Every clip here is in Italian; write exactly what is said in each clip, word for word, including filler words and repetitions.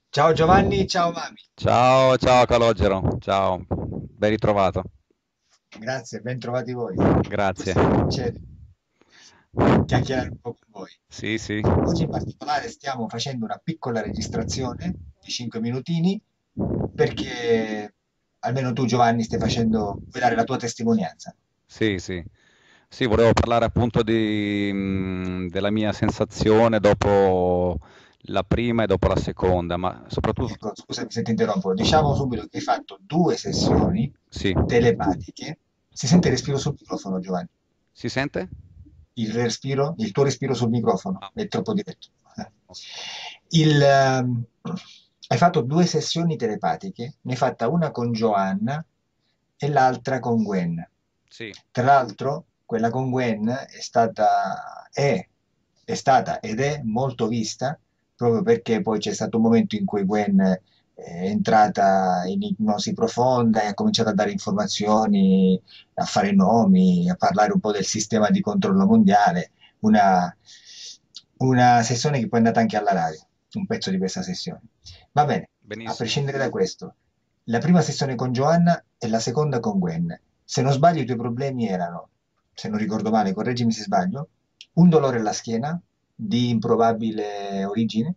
Ciao Giovanni, ciao Mami. Ciao, ciao Calogero, ciao, ben ritrovato, Grazie, ben trovati voi. grazie. Questo è un piacere chiacchierare un po' con voi. Sì, sì, Oggi in particolare stiamo facendo una piccola registrazione di cinque minutini perché almeno tu Giovanni stai facendo, vuoi dare la tua testimonianza. sì, sì. Sì, volevo parlare appunto di, mh, della mia sensazione dopo la prima e dopo la seconda, ma soprattutto, Ecco, scusami se ti interrompo. Diciamo subito che hai fatto due sessioni sì, telepatiche. Si sente il respiro sul microfono, Giovanni? si sente? Il respiro, il tuo respiro sul microfono Ah, è troppo diretto. Eh. ok. Il, ehm, hai fatto due sessioni telepatiche, ne hai fatta una con Joanna e l'altra con Gwen. Sì, Tra l'altro, quella con Gwen è stata, è, è stata ed è molto vista proprio perché poi c'è stato un momento in cui Gwen è entrata in ipnosi profonda e ha cominciato a dare informazioni, a fare nomi, a parlare un po' del sistema di controllo mondiale. Una, una sessione che poi è andata anche alla radio, un pezzo di questa sessione. Va bene, a benissimo. prescindere da questo, la prima sessione con Giovanna e la seconda con Gwen. Se non sbaglio, i tuoi problemi erano, se non ricordo male, correggimi se sbaglio, un dolore alla schiena di improbabile origine,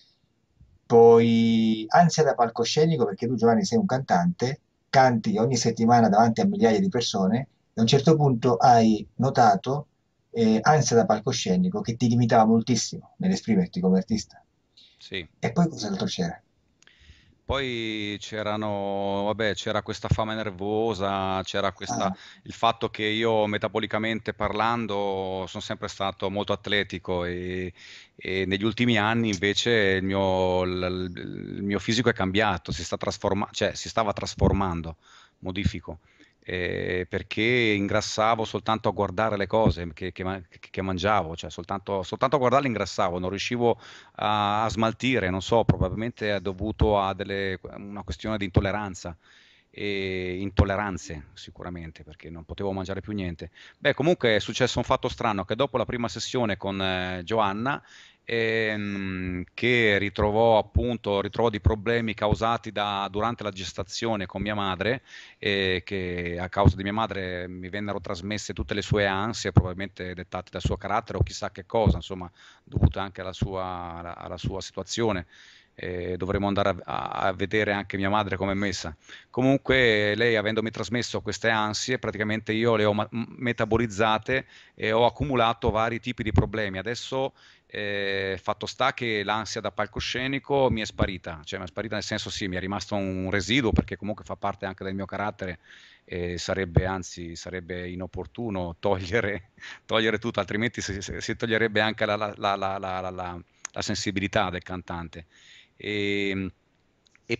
poi ansia da palcoscenico perché tu Giovanni sei un cantante, canti ogni settimana davanti a migliaia di persone e a un certo punto hai notato eh, ansia da palcoscenico che ti limitava moltissimo nell'esprimerti come artista. Sì. E poi cos'altro c'era? Poi c'erano, vabbè, c'era questa fame nervosa, c'era questa, Ah, il fatto che io metabolicamente parlando sono sempre stato molto atletico e, e negli ultimi anni invece il mio, il, il mio fisico è cambiato, si sta trasforma- cioè, si stava trasformando, modifico, eh, perché ingrassavo soltanto a guardare le cose che, che ma- che- che mangiavo, cioè soltanto, soltanto a guardarle ingrassavo, non riuscivo a, a smaltire, non so, probabilmente è dovuto a delle, una questione di intolleranza e intolleranze sicuramente perché non potevo mangiare più niente. Beh, comunque è successo un fatto strano che dopo la prima sessione con eh, Giovanna ehm, che ritrovò appunto ritrovò dei problemi causati da, durante la gestazione con mia madre e che a causa di mia madre mi vennero trasmesse tutte le sue ansie, probabilmente dettate dal suo carattere o chissà che cosa, insomma, dovute anche alla sua, alla, alla sua situazione. Eh, dovremo andare a, a vedere anche mia madre come è messa. Comunque, lei avendomi trasmesso queste ansie, praticamente io le ho ma- metabolizzate e ho accumulato vari tipi di problemi. Adesso, eh, fatto sta che l'ansia da palcoscenico mi è sparita, cioè mi è sparita nel senso sì, mi è rimasto un residuo perché comunque fa parte anche del mio carattere e sarebbe anzi sarebbe inopportuno togliere, togliere tutto, altrimenti si, si- si toglierebbe anche la, la- la- la- la- la- la- la sensibilità del cantante. E, e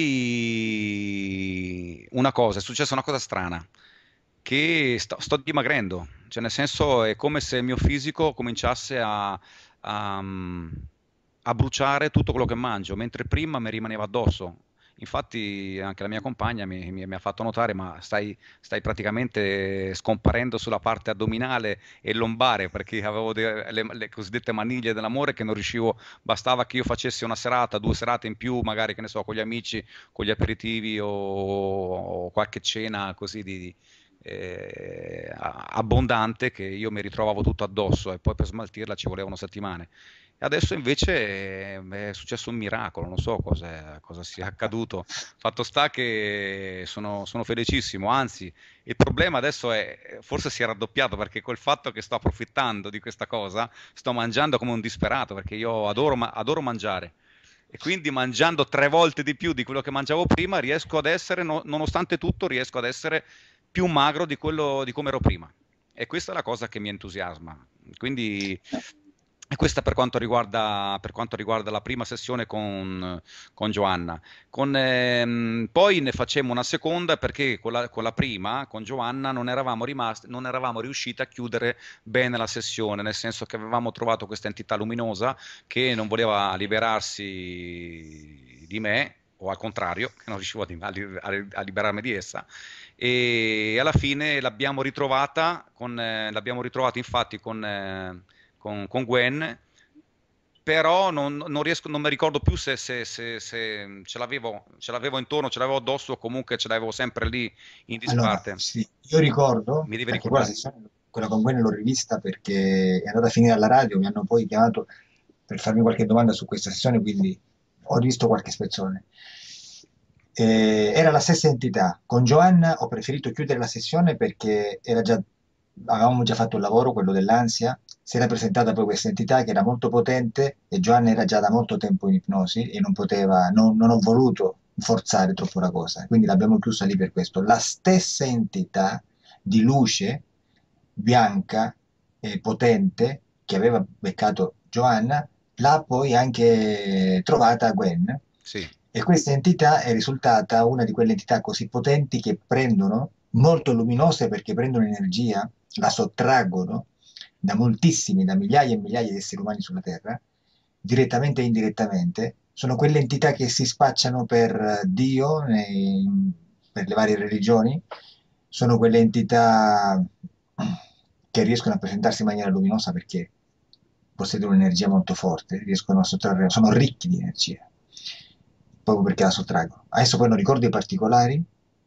poi una cosa, è successa una cosa strana, che sto, sto dimagrendo, cioè nel senso è come se il mio fisico cominciasse a, a, a bruciare tutto quello che mangio, mentre prima mi rimaneva addosso. Infatti anche la mia compagna mi, mi- mi ha fatto notare, ma stai, stai praticamente scomparendo sulla parte addominale e lombare, perché avevo de- le, le cosiddette maniglie dell'amore che non riuscivo, bastava che io facessi una serata, due serate in più, magari che ne so, con gli amici, con gli aperitivi o, o qualche cena così di, eh, abbondante che io mi ritrovavo tutto addosso e poi per smaltirla ci volevano settimane. E adesso invece eh, è successo un miracolo, non so cosa, cosa sia accaduto. Fatto sta che sono, sono felicissimo, anzi, il problema adesso è, forse si è raddoppiato perché col fatto che sto approfittando di questa cosa, sto mangiando come un disperato perché io adoro, ma- adoro mangiare. E quindi mangiando tre volte di più di quello che mangiavo prima, riesco ad essere, no- nonostante tutto, riesco ad essere più magro di quello di come ero prima. E questa è la cosa che mi entusiasma. Quindi, e questa per quanto riguarda, per quanto riguarda la prima sessione con, con Giovanna. Con, ehm, poi ne facemmo una seconda perché con la, con la prima, con Giovanna, non eravamo rimasti, non eravamo riusciti a chiudere bene la sessione, nel senso che avevamo trovato questa entità luminosa che non voleva liberarsi di me, o al contrario, che non riuscivo a, a- a liberarmi di essa e alla fine l'abbiamo ritrovata, con, eh, l'abbiamo ritrovata infatti con, eh, con, con Gwen però non, non riesco, non mi ricordo più se, se- se- se ce l'avevo, ce l'avevo intorno, ce l'avevo addosso o comunque ce l'avevo sempre lì in Allora, disparte. sì, io ricordo, Mi devi perché quella ricordare. sessione, quella con Gwen l'ho rivista perché è andata a finire alla radio, mi hanno poi chiamato per farmi qualche domanda su questa sessione, quindi ho rivisto qualche spezzone. Eh, era la stessa entità. Con Joanna ho preferito chiudere la sessione perché era già, avevamo già fatto il lavoro, quello dell'ansia. Si era presentata poi questa entità che era molto potente e Joanna era già da molto tempo in ipnosi e non poteva, non, non ho voluto forzare troppo la cosa, quindi l'abbiamo chiusa lì per questo. La stessa entità di luce bianca e potente che aveva beccato Joanna l'ha poi anche trovata Gwen Sì, e questa entità è risultata una di quelle entità così potenti che prendono, molto luminose perché prendono energia, la sottraggono da moltissimi, da migliaia e migliaia di esseri umani sulla Terra, direttamente e indirettamente. Sono quelle entità che si spacciano per Dio nei- per le varie religioni, sono quelle entità che riescono a presentarsi in maniera luminosa perché possiedono un'energia molto forte, riescono a sottrarre, sono ricchi di energia, proprio perché la sottraggono. Adesso poi non ricordo i particolari,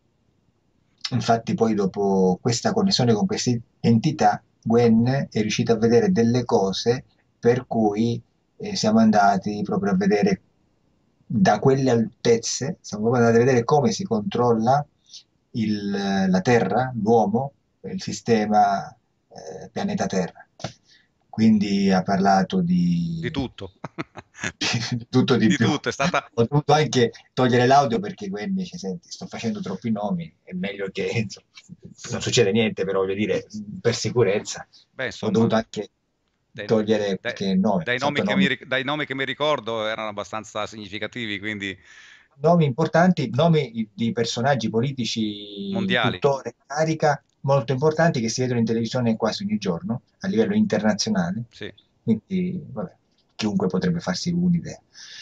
infatti poi dopo questa connessione con queste entità, Gwen è riuscita a vedere delle cose per cui eh, siamo andati proprio a vedere da quelle altezze, siamo proprio andati a vedere come si controlla il- la Terra, l'uomo, il sistema eh, pianeta Terra. Quindi ha parlato di di, tutto. di tutto di Di più. tutto, è stata... Ho dovuto anche togliere l'audio perché Gwen dice, senti, sto facendo troppi nomi, è meglio che insomma, non succede niente, però voglio dire, per sicurezza. Beh, Ho insomma, dovuto anche dai, togliere dai- qualche nome, ho dai nomi fatto che mi, nomi ric- dai nomi che mi ricordo erano abbastanza significativi, quindi nomi importanti, nomi di personaggi politici mondiali. tuttora in carica, molto importanti che si vedono in televisione quasi ogni giorno a livello internazionale. Sì. Quindi, vabbè, chiunque potrebbe farsi un'idea.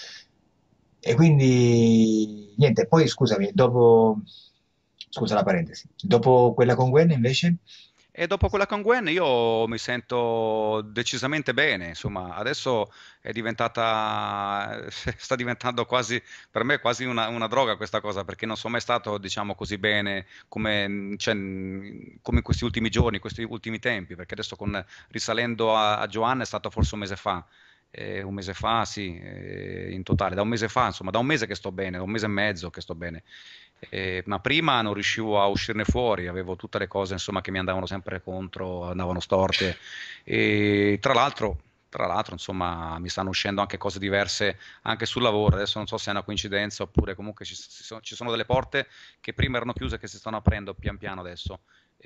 E quindi, niente, poi scusami, dopo, scusa la parentesi, dopo quella con Gwen invece, E dopo quella con Gwen io mi sento decisamente bene, insomma, adesso è diventata, sta diventando quasi, per me quasi una, una droga questa cosa, perché non sono mai stato, diciamo così, bene come, cioè, come in questi ultimi giorni, questi ultimi tempi, perché adesso con, risalendo a, a Giovanna è stato forse un mese fa, eh, un mese fa, sì, eh, in totale, da un mese fa, insomma, da un mese che sto bene, da un mese e mezzo che sto bene. Eh, ma prima non riuscivo a uscirne fuori, avevo tutte le cose insomma che mi andavano sempre contro, andavano storte e tra l'altro, tra l'altro insomma mi stanno uscendo anche cose diverse anche sul lavoro, adesso non so se è una coincidenza oppure comunque ci, ci sono, ci sono delle porte che prima erano chiuse che si stanno aprendo pian piano adesso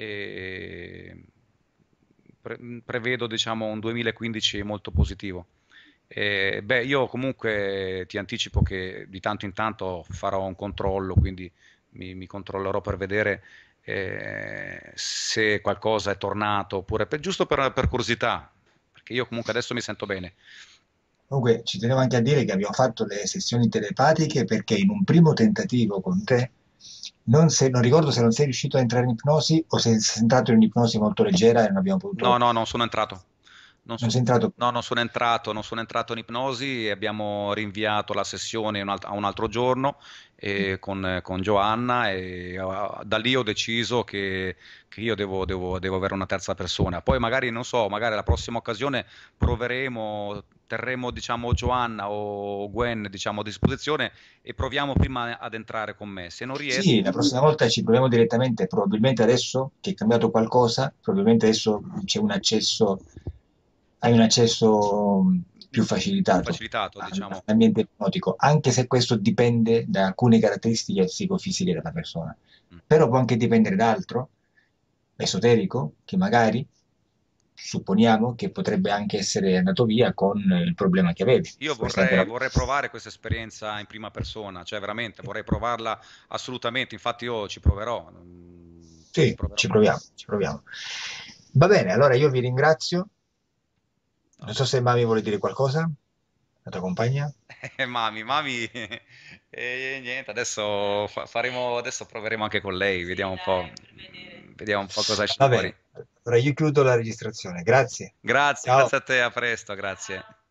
e pre- prevedo diciamo un duemilaquindici molto positivo. Eh, beh, io comunque ti anticipo che di tanto in tanto farò un controllo, quindi mi, mi controllerò per vedere eh, se qualcosa è tornato, oppure per- giusto per, per curiosità, perché io comunque adesso mi sento bene. comunque ci tenevo anche a dire che abbiamo fatto le sessioni telepatiche perché in un primo tentativo con te, non, sei- non ricordo se non sei riuscito a entrare in ipnosi o se sei entrato in ipnosi molto leggera e non abbiamo No, potuto, no, non sono entrato. Non non so- sei entrato più. no, non sono entrato, non sono entrato in ipnosi e abbiamo rinviato la sessione un alt- a un altro giorno eh, con, con Giovanna e ah, da lì ho deciso che, che io devo, devo- devo avere una terza persona. Poi magari, non so, magari la prossima occasione proveremo, terremo, diciamo, Giovanna o Gwen, diciamo, a disposizione e proviamo prima ad entrare con me. Se non riesco, Sì, la prossima volta ci proviamo direttamente, probabilmente adesso che è cambiato qualcosa, probabilmente adesso c'è un accesso, hai un accesso mh, più facilitato facilitato, all- diciamo. all'ambiente ipnotico, anche se questo dipende da alcune caratteristiche psicofisiche della persona. Mm. Però può anche dipendere da altro, esoterico, che magari supponiamo che potrebbe anche essere andato via con il problema che avevi. Io Questa è anche vorrei, la... vorrei provare questa esperienza in prima persona, cioè veramente vorrei provarla assolutamente, infatti io ci proverò, mm, ci Sì, proverò. ci proviamo, ci proviamo. Va bene, allora io vi ringrazio. Non No. so se Mami vuole dire qualcosa, la tua compagna. Eh, Mami, mami, e niente, adesso fa- faremo, adesso proveremo anche con lei, vediamo un po', vediamo un po' cosa esce Va fuori. bene, allora io chiudo la registrazione. Grazie. Grazie, Ciao. grazie a te, a presto, grazie.